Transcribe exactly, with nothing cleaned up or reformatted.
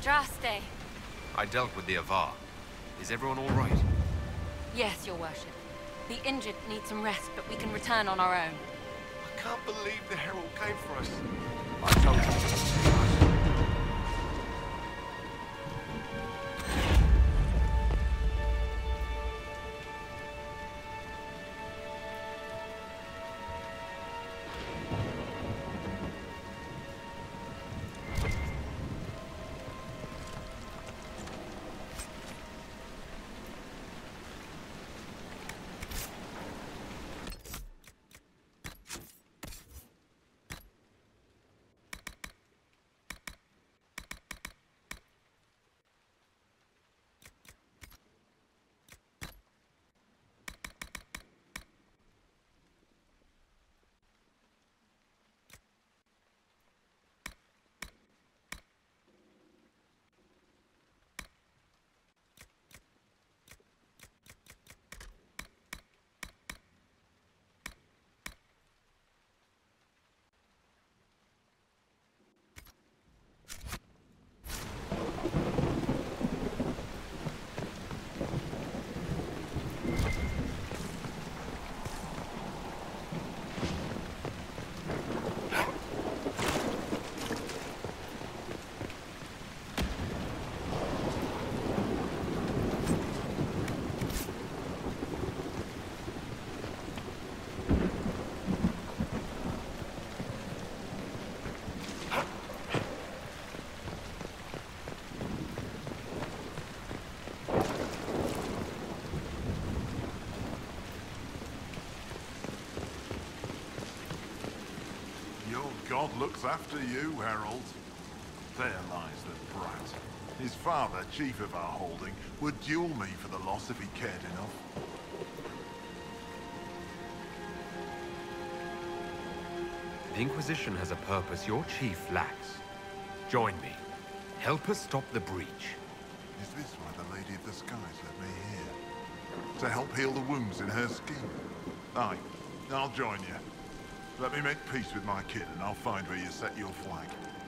Andraste. I dealt with the Avar. Is everyone all right? Yes, your worship. The injured need some rest, but we can return on our own. I can't believe the Herald came for us. I told you. God looks after you, Herald. There lies the brat. His father, chief of our holding, would duel me for the loss if he cared enough. The Inquisition has a purpose your chief lacks. Join me. Help us stop the breach. Is this why the Lady of the Skies led me here? To help heal the wounds in her skin? Aye, I'll join you. Let me make peace with my kid and I'll find where you set your flag.